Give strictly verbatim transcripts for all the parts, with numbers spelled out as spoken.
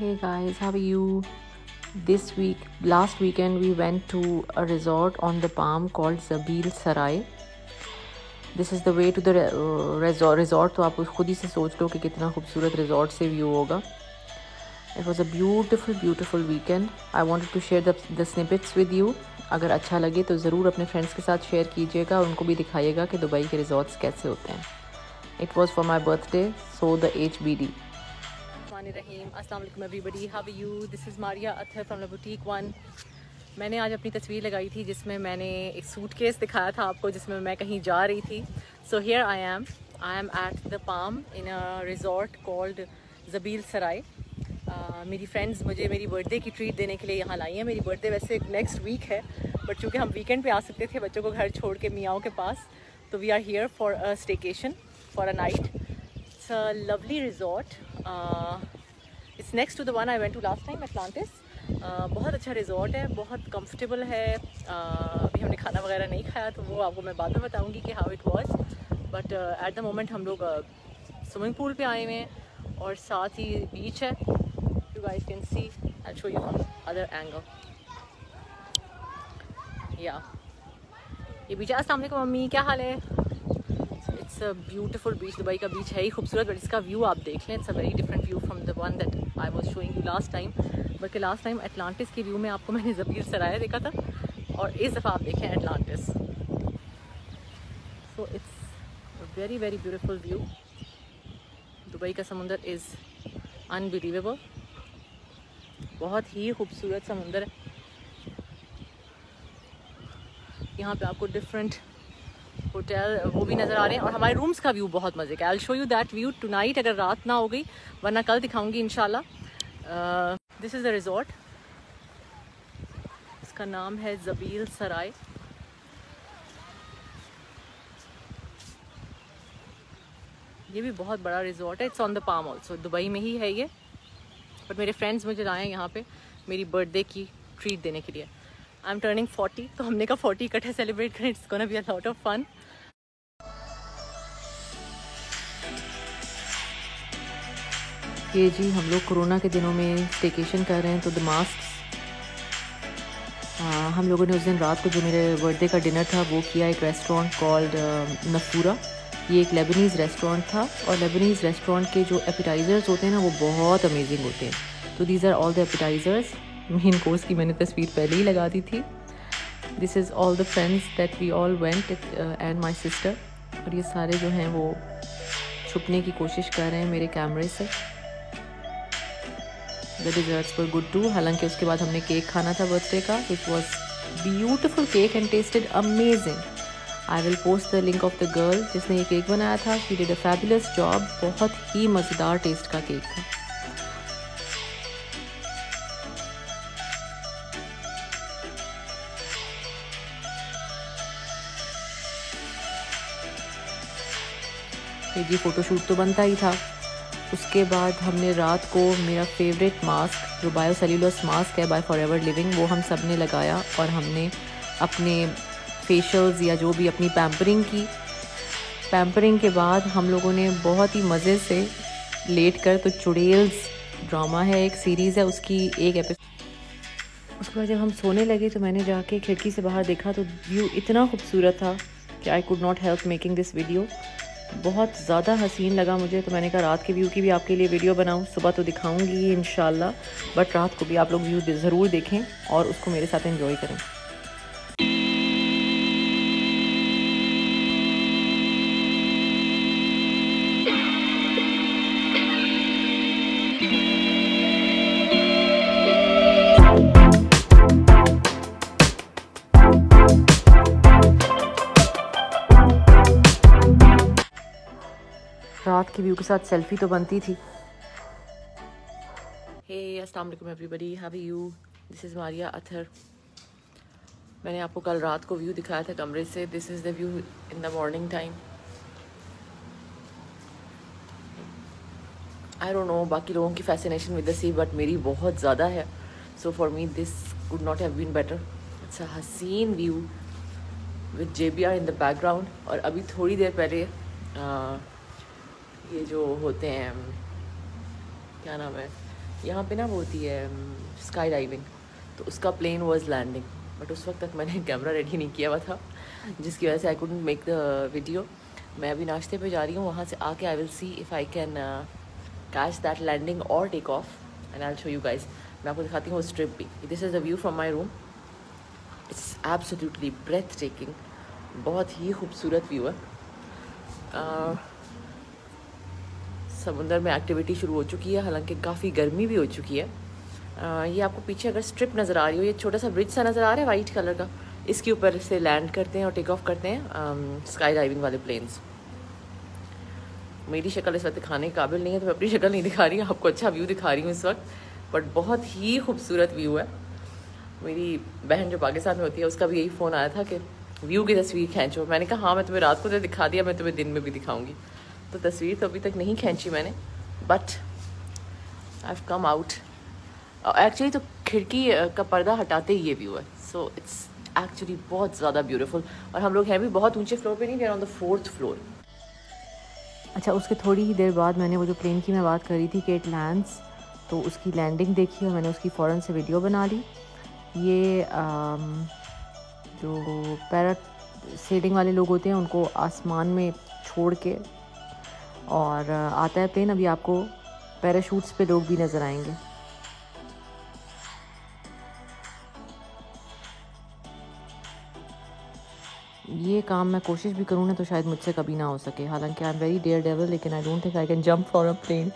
Hey guys, how are you? This week, last weekend we went to a resort on the Palm called Zabil Sarai. This is the way to the uh, resort. Resort तो आप खुद ही से सोच लो कि कितना खूबसूरत resort से view होगा. It was a beautiful, beautiful weekend. I wanted to share the the snippets with you. अगर अच्छा लगे तो ज़रूर अपने फ्रेंड्स के साथ शेयर कीजिएगा और उनको भी दिखाइएगा कि दुबई के रिजॉर्ट्स कैसे होते हैं. It was for my birthday, so the H B D. अस्सलाम वालेकुम everybody, how are you? This is Maria Athar from the boutique one. मैंने आज अपनी तस्वीर लगाई थी जिसमें मैंने एक सूटकेस दिखाया था आपको जिसमें मैं कहीं जा रही थी. So here I am I am at the Palm in a resort called Zabeel Saray. मेरी फ्रेंड्स मुझे मेरी बर्थडे की ट्रीट देने के लिए यहाँ लाई हैं. मेरी बर्थडे वैसे नेक्स्ट वीक है, बट चूँकि हम वीकेंड पे आ सकते थे बच्चों को घर छोड़ के मियाओं के पास, तो we are here for a staycation for a night. It's a lovely resort. It's next to the one I went to last time Atlantis. बहुत अच्छा रिजॉर्ट है, बहुत कंफर्टेबल है. uh, अभी हमने खाना वगैरह नहीं खाया तो वो आपको मैं बाद में बताऊंगी कि how it was. But at the moment हम लोग स्विमिंग पूल पे आए हुए हैं और साथ ही बीच है. You guys can see, I show you from other angle. या ये बीच है. अस्सलाम वालेकुम मम्मी, क्या हाल है? It's a beautiful beach. Dubai का बीच है ही खूबसूरत, बट इसका व्यू आप देख लें. It's a very different view from the one that I was showing you last time. बल्कि लास्ट टाइम एटलांटिस के व्यू में आपको मैंने ज़बील सराय देखा था और इस दफ़ा आप देखें Atlantis. So it's very very beautiful view. Dubai का समुंदर इज़ अनबिलीवेबल. बहुत ही खूबसूरत समुंदर है. यहाँ पे आपको डिफरेंट होटल वो भी नज़र आ रहे हैं और हमारे रूम्स का व्यू बहुत मज़े का. I will show you that view tonight, अगर रात ना हो गई, वरना कल दिखाऊंगी इंशाल्लाह. This is the resort. इसका नाम है ज़बील सराय. ये भी बहुत बड़ा रिजॉर्ट है. It's on the Palm also. Dubai में ही है ये, बट मेरे फ्रेंड्स मुझे लाए हैं यहाँ पे मेरी बर्थडे की ट्रीट देने के लिए. आई एम टर्निंग फोर्टी, तो हमने कहा फोर्टी इकट्ठे सेलिब्रेट करें. It's gonna be a lot of fun. ये जी हम लोग कोरोना के दिनों में स्टेकेशन कर रहे हैं, तो द मास्क हम लोगों ने उस दिन रात को जो मेरे बर्थडे का डिनर था वो किया एक रेस्टोरेंट कॉल्ड नफूरा. ये एक लेबनीज़ रेस्टोरेंट था और लेबनीज़ रेस्टोरेंट के जो एपिटाइज़र्स होते हैं ना वो बहुत अमेजिंग होते हैं. तो these are all the appetizers. Main course की मैंने तस्वीर पहले ही लगा दी थी. This is all the friends that we all went and my sister. और ये सारे जो हैं वो छुपने की कोशिश कर रहे हैं मेरे कैमरे से. The desserts were good too. हालांकि उसके बाद हमने केक खाना था बर्थडे का. It was beautiful cake and tasted amazing. I will post the link of the girl जिसने ये केक बनाया था. She did a fabulous job. बहुत ही मज़ेदार टेस्ट का केक था. ये फ़ोटोशूट तो बनता ही था. उसके बाद हमने रात को मेरा फेवरेट मास्क जो बायोसेल्यूलोस मास्क है बाय फॉरएवर लिविंग, वो हम सब ने लगाया और हमने अपने फेशियल्स या जो भी अपनी पैम्परिंग की. पैम्परिंग के बाद हम लोगों ने बहुत ही मज़े से लेट कर, तो चुड़ैल्स ड्रामा है, एक सीरीज़ है, उसकी एक एपिसोड. उसके बाद जब हम सोने लगे तो मैंने जाके खिड़की से बाहर देखा तो व्यू इतना खूबसूरत था कि I could not help making this video. बहुत ज़्यादा हसीन लगा मुझे, तो मैंने कहा रात के व्यू की भी आपके लिए वीडियो बनाऊं. सुबह तो दिखाऊंगी इंशाल्लाह, बट रात को भी आप लोग व्यू ज़रूर देखें और उसको मेरे साथ एंजॉय करें. रात के व्यू के साथ सेल्फी तो बनती थी. हे अस्सलाम वालेकुम everybody, how are you? This is Maria Athar. मैंने आपको कल रात को व्यू दिखाया था कमरे से. This is the view in the morning time. I don't know बाकी लोगों की fascination with the sea, but मेरी बहुत ज़्यादा है. So for me this could not have been better. It's a हसीन view with J B R in the background. और अभी थोड़ी देर पहले uh, ये जो होते हैं क्या नाम है यहाँ पे ना वो होती है स्काई डाइविंग, तो उसका प्लेन वाज लैंडिंग, बट उस वक्त तक मैंने कैमरा रेडी नहीं किया हुआ था, जिसकी वजह से I couldn't make the video. मैं अभी नाश्ते पे जा रही हूँ, वहाँ से आके I will see if I can catch that landing और take off and I will show you guys. मैं आपको दिखाती हूँ वो स्ट्रिप भी। This is the view from my room. It's absolutely breathtaking, बहुत ही खूबसूरत व्यू है। uh, समुंदर में एक्टिविटी शुरू हो चुकी है, हालांकि काफ़ी गर्मी भी हो चुकी है। आ, ये आपको पीछे अगर स्ट्रिप नज़र आ रही हो, ये छोटा सा ब्रिज सा नज़र आ रहा है वाइट कलर का, इसके ऊपर से लैंड करते हैं और टेक ऑफ करते हैं स्काई डाइविंग वाले प्लेन्स। मेरी शक्ल इस वक्त दिखाने के काबिल नहीं है, तो मैं अपनी शक्ल नहीं दिखा रही हूँ, आपको अच्छा व्यू दिखा रही हूँ इस वक्त, बट बहुत ही खूबसूरत व्यू है। मेरी बहन जो पाकिस्तान में होती है, उसका भी यही फ़ोन आया था कि व्यू की तस्वीर खींचो। मैंने कहा हाँ, मैं तुम्हें रात को तो दिखा दिया, मैं तुम्हें दिन में भी दिखाऊंगी। तो तस्वीर तो अभी तक नहीं खींची मैंने, but I have come out. Actually तो खिड़की का पर्दा हटाते ही ये व्यू है, सो इट्स एक्चुअली बहुत ज़्यादा ब्यूटीफुल। और हम लोग हैं भी बहुत ऊंचे फ्लोर पे नहीं, we are on the fourth floor. अच्छा, उसके थोड़ी ही देर बाद मैंने वो जो प्लेन की मैं बात कर रही थी कि इट लैंड्स, तो उसकी लैंडिंग देखी और मैंने उसकी फ़ौरन से वीडियो बना ली। ये आम, जो पैरा सेलिंग वाले लोग होते हैं उनको आसमान में छोड़ के और आता है प्लेन। अभी आपको पैराशूट्स पे लोग भी नज़र आएंगे। ये काम मैं कोशिश भी करूँ ना तो शायद मुझसे कभी ना हो सके, हालांकि I am very daredevil, लेकिन I don't think I can jump for a plane.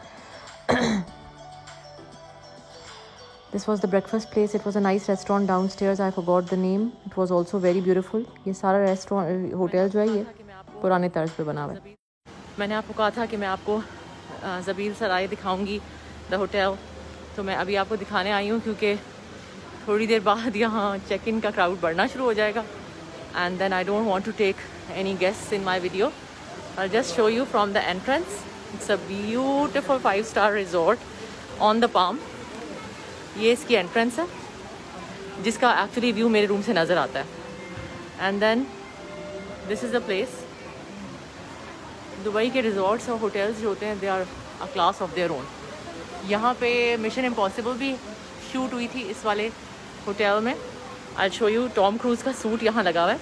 This was the breakfast place. It was a nice restaurant downstairs. I forgot the name. It was also very beautiful. ये सारा restaurant hotel जो है ये पुराने तर्ज पे बना हुआ है। मैंने आपको कहा था कि मैं आपको ज़बील सराय दिखाऊंगी, द होटल। तो मैं अभी आपको दिखाने आई हूँ, क्योंकि थोड़ी देर बाद यहाँ चेक इन का क्राउड बढ़ना शुरू हो जाएगा। And then I don't want to take any guests in my video. I just show you from the entrance. It's a beautiful five star resort on the Palm. ये इसकी entrance है, जिसका actually view मेरे room से नज़र आता है। And then this is the place. Dubai के रिजॉर्ट्स और होटल्स जो होते हैं, they are a class of their own. यहाँ पे मिशन इम्पॉसिबल भी शूट हुई थी इस वाले होटल में। I show you, Tom Cruise का सूट यहाँ लगा हुआ है।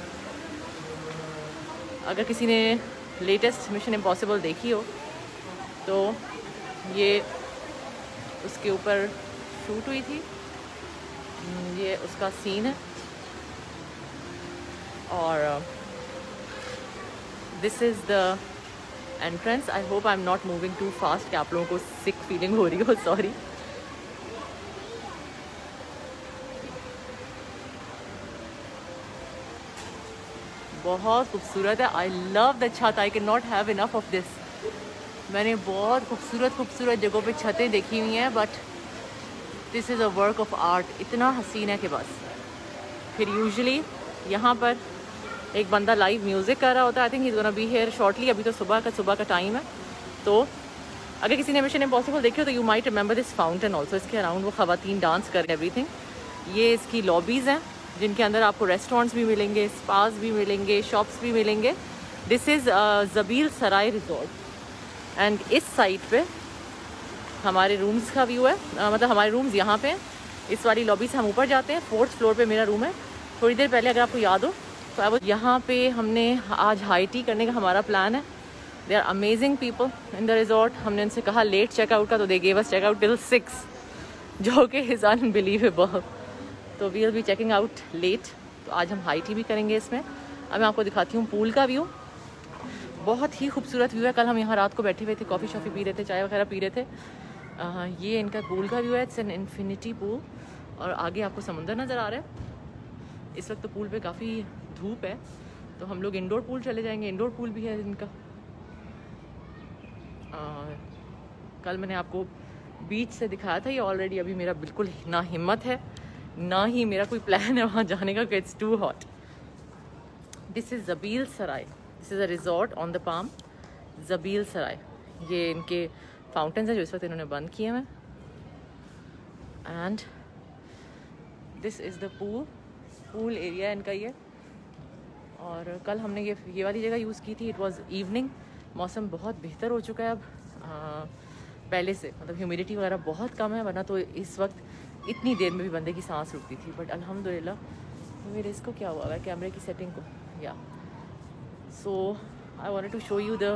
अगर किसी ने लेटेस्ट मिशन इम्पॉसिबल देखी हो तो ये उसके ऊपर शूट हुई थी। ये उसका सीन है। और this is the entrance. I hope I am not moving too fast कि आप लोगों को सिक फीलिंग हो रही हो, सॉरी। बहुत खूबसूरत है। आई लव द छत। I can not have enough of this. मैंने बहुत खूबसूरत खूबसूरत जगहों पे छतें देखी हुई हैं, but this is a work of art. इतना हसीन है कि बस। फिर यूजुअली यहाँ पर एक बंदा लाइव म्यूज़िक कर रहा होता है। I think he is gonna be here shortly. अभी तो सुबह का सुबह का टाइम है, तो अगर किसी ने मिशन इम्पॉसिबल देखी हो तो you might remember this fountain also. इसके अराउंड वो ख़वातीन डांस कर एवरीथिंग। ये इसकी लॉबीज़ हैं, जिनके अंदर आपको रेस्टोरेंट्स भी मिलेंगे, स्पास भी मिलेंगे, शॉप्स भी मिलेंगे। This is Zabeel Saray resort. And इस साइड पे हमारे रूम्स का व्यू है। uh, मतलब हमारे रूम्स यहाँ पे हैं। इस वाली लॉबी से हम ऊपर जाते हैं। फोर्थ फ्लोर पे मेरा रूम है। थोड़ी देर पहले अगर आपको याद हो तो अब यहाँ पे हमने आज हाई टी करने का हमारा प्लान है। They are amazing people in the resort. हमने उनसे कहा लेट चेकआउट का, तो they gave us checkout till six, जो कि इज़ अनबिलीवेबल। तो we will be checking out late. तो आज हम हाई टी भी करेंगे इसमें। अब मैं आपको दिखाती हूँ पूल का व्यू। बहुत ही खूबसूरत व्यू है। कल हम यहाँ रात को बैठे हुए थे, कॉफ़ी शॉफ़ी पी रहे थे, चाय वगैरह पी रहे थे। आ, ये इनका पूल का व्यू है। It's an infinity pool. और आगे आपको समुंदर नज़र आ रहा है। इस वक्त तो पूल पे काफ़ी धूप है, तो हम लोग इंडोर पूल चले जाएंगे। इंडोर पूल भी है इनका। आ, कल मैंने आपको बीच से दिखाया था ये ऑलरेडी। अभी मेरा बिल्कुल ना हिम्मत है ना ही मेरा कोई प्लान है वहाँ जाने का, कि it's too hot. This is Zabeel Saray. This is a resort on the Palm, Zabeel Saray. ये इनके फाउंटेन्स हैं जो इस वक्त इन्होंने बंद किए हैं। And this is the pool. Pool area है इनका ये। और कल हमने ये ये वाली जगह यूज़ की थी। It was evening. मौसम बहुत बेहतर हो चुका है अब। आ, पहले से, मतलब ह्यूमिडिटी वगैरह बहुत कम है, वरना तो इस वक्त इतनी देर में भी बंदे की सांस रुकती थी। बट अल्हम्दुलिल्लाह मेरे इसको क्या हुआ है कैमरे की सेटिंग को, या so I wanted to show you the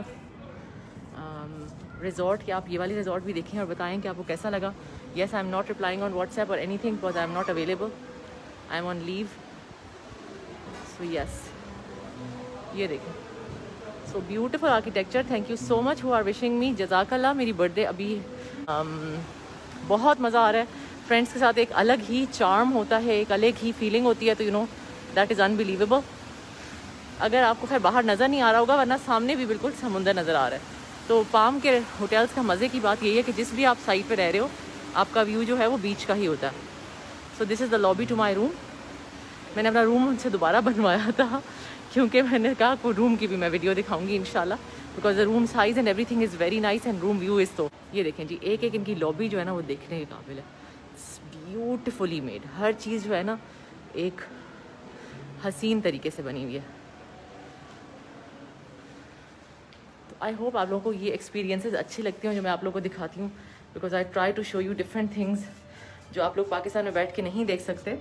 resort कि आप ये वाली रिजॉर्ट भी देखें और बताएं कि आपको कैसा लगा। Yes, I am not replying on WhatsApp और anything because I am not available, I am on leave. So yes, ये देखें, so beautiful architecture. Thank you so much who are wishing me, जज़ाकल्लाह। मेरी birthday अभी um, बहुत मज़ा आ रहा है। फ्रेंड्स के साथ एक अलग ही चार्म होता है, एक अलग ही फीलिंग होती है, तो you know that is unbelievable. अगर आपको फिर बाहर नज़र नहीं आ रहा होगा, वरना सामने भी बिल्कुल समुंदर नज़र आ रहा है। तो पाम के होटल्स का मज़े की बात यही है कि जिस भी आप साइड पे रह रहे हो, आपका व्यू जो है वो बीच का ही होता है। So this is the lobby to my room. मैंने अपना रूम उनसे दोबारा बनवाया था, क्योंकि मैंने कहा को रूम की भी मैं वीडियो दिखाऊंगी इंशाल्लाह, because the room size and everything is very nice and room view is. तो ये देखें जी, एक एक इनकी लॉबी जो है ना वो देखने के काबिल है। ब्यूटिफुली मेड, हर चीज़ जो है ना एक हसीन तरीके से बनी हुई है। तो आई होप आप लोगों को ये एक्सपीरियंसेस अच्छी लगती हैं जो मैं आप लोगों को दिखाती हूँ, because I try to show you different things जो आप लोग पाकिस्तान में बैठ के नहीं देख सकते।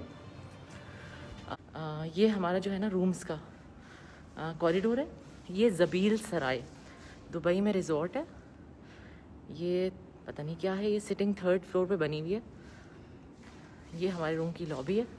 आ, ये हमारा जो है ना रूम्स का कॉरिडोर है। ये ज़बील सराय दुबई में रिजॉर्ट है। ये पता नहीं क्या है, ये सिटिंग थर्ड फ्लोर पे बनी हुई है। ये हमारे रूम की लॉबी है।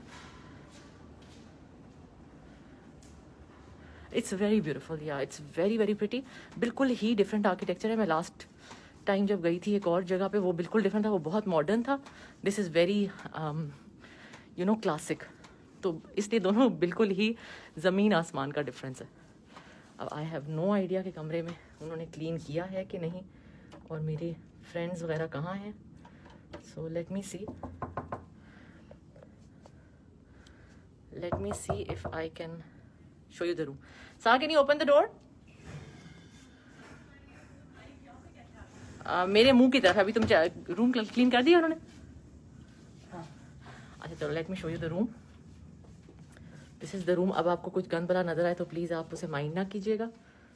इट्स वेरी ब्यूटीफुल, या इट्स वेरी वेरी प्रिटी। बिल्कुल ही डिफरेंट आर्किटेक्चर है। मैं लास्ट टाइम जब गई थी एक और जगह पे, वो बिल्कुल डिफरेंट था, वो बहुत मॉडर्न था। This is very you know classic. तो इसलिए दोनों बिल्कुल ही ज़मीन आसमान का डिफरेंस है। अब आई हैव नो आइडिया कि कमरे में उन्होंने क्लीन किया है कि नहीं, और मेरे फ्रेंड्स वगैरह कहाँ हैं। So let me see let me see if I can show you the room. सा, can you open the door? मेरे मुंह की तरफ। अभी तुम रूम क्लीन कर दिया उन्होंने? हाँ, अच्छा चलो, let me show you the room. This is the room. अब आपको कुछ गंद भला नजर आए तो प्लीज़ आप उसे माइंड ना कीजिएगा।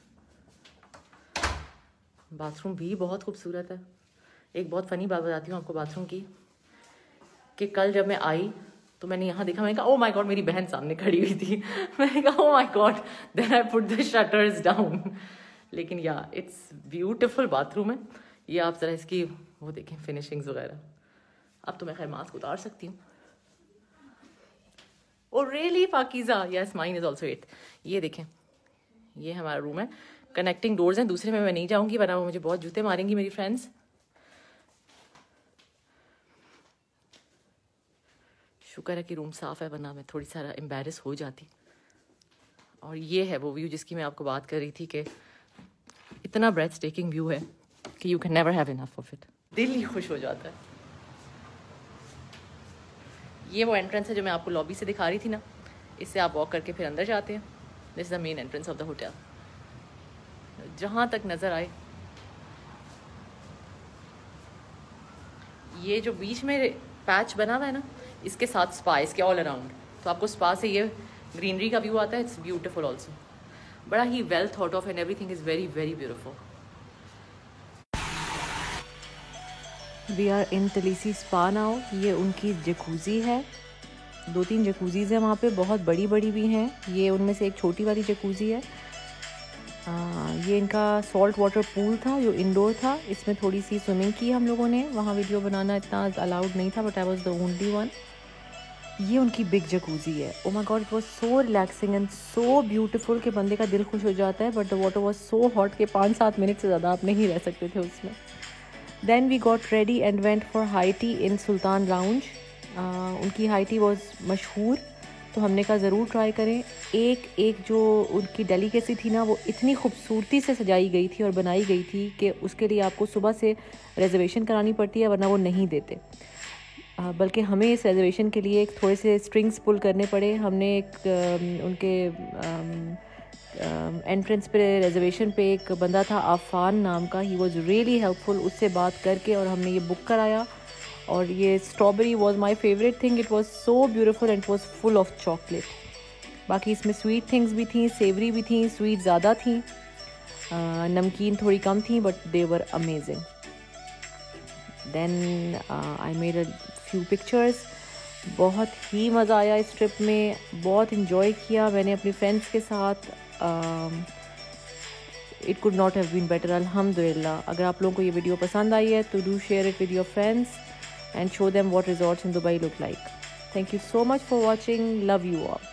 बाथरूम भी बहुत खूबसूरत है। एक बहुत फ़नी बात बताती हूँ आपको बाथरूम की, कि कल जब मैं आई तो मैंने यहाँ देखा, मैंने कहा ओ माय गॉड, मेरी बहन सामने खड़ी हुई थी। मैंने कहा oh my god, then I put the shutters down. लेकिन या इट्स ब्यूटिफुल बाथरूम है। ये आप ज़रा इसकी वो देखें, फिनिशिंग्स वगैरह। अब तो मैं खैर मास्क उतार सकती हूँ। Oh really Pakeezah, yes mine is also it. ये देखें, ये हमारा रूम है। कनेक्टिंग डोर्स हैं, दूसरे में मैं नहीं जाऊँगी वरना वो मुझे बहुत जूते मारेंगी मेरी फ्रेंड्स। शुक्र है कि रूम साफ़ है, वरना मैं थोड़ी सारा एम्बेरस हो जाती। और ये है वो व्यू जिसकी मैं आपको बात कर रही थी, कि इतना ब्रेथ टेकिंग व्यू है कि you can never have enough of it. दिल ही खुश हो जाता है। ये वो एंट्रेंस है जो मैं आपको लॉबी से दिखा रही थी ना, इससे आप वॉक करके फिर अंदर जाते हैं। This is the main entrance of the hotel. जहाँ तक नज़र आए, ये जो बीच में पैच बना हुआ है ना, इसके साथ स्पा, इसके ऑल अराउंड, तो आपको स्पा से ये ग्रीनरी का व्यू आता है। इट्स ब्यूटीफुल ऑल्सो, बड़ा ही well thought of and everything is very very beautiful. We are in Talise spa now. ये उनकी जकूज़ी है। दो तीन जकूज़ीज़ हैं वहाँ पे, बहुत बड़ी बड़ी भी हैं। ये उनमें से एक छोटी वाली जकूज़ी है। आ, ये इनका सॉल्ट वाटर पूल था जो इंडोर था। इसमें थोड़ी सी स्विमिंग की हम लोगों ने। वहाँ वीडियो बनाना इतना अलाउड नहीं था, but I was the only one. ये उनकी बिग जकूज़ी है। Oh my god, it was so relaxing and so beautiful कि बंदे का दिल खुश हो जाता है। But the water was so hot कि पाँच सात मिनट से ज़्यादा आप नहीं रह सकते थे उसमें। Then we got ready and went for high tea in Sultan lounge. उनकी हाई टी वॉज मशहूर, तो हमने कहा ज़रूर ट्राई करें। एक एक जो उनकी डेलीकेसी थी ना, वो इतनी खूबसूरती से सजाई गई थी और बनाई गई थी कि उसके लिए आपको सुबह से रिजर्वेशन करानी पड़ती है, वरना वो नहीं देते। आ, बल्कि हमें इस रिजर्वेशन के लिए एक थोड़े से स्ट्रिंग्स पुल करने पड़े। हमने एक आ, उनके एंट्रेंस पे रिजर्वेशन पे एक बंदा था आफान नाम का, ही वॉज रियली हेल्पफुल। उससे बात करके और हमने ये बुक कराया। और ये strawberry was my favourite thing. It was so beautiful and it was full of chocolate. बाकी इसमें स्वीट थिंग्स भी थी, सेवरी भी थी। स्वीट ज़्यादा थी, नमकीन थोड़ी कम थी, but they were amazing. Then I made a few pictures. बहुत ही मज़ा आया इस ट्रिप में, बहुत इन्जॉय किया मैंने अपनी फ्रेंड्स के साथ। It could not have been better, अल्हम्दुलिल्लाह। अगर आप लोगों को ये वीडियो पसंद आई है तो do share it with your friends and show them what resorts in Dubai look like. Thank you so much for watching, love you all.